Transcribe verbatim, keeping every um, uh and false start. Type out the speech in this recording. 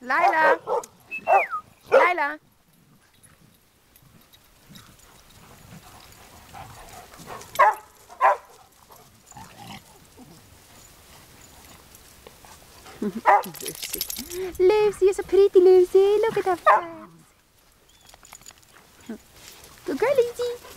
Lila. Lila. Lucy. Lucy is a pretty Lucy. Look at her face. Good girl, Lucy.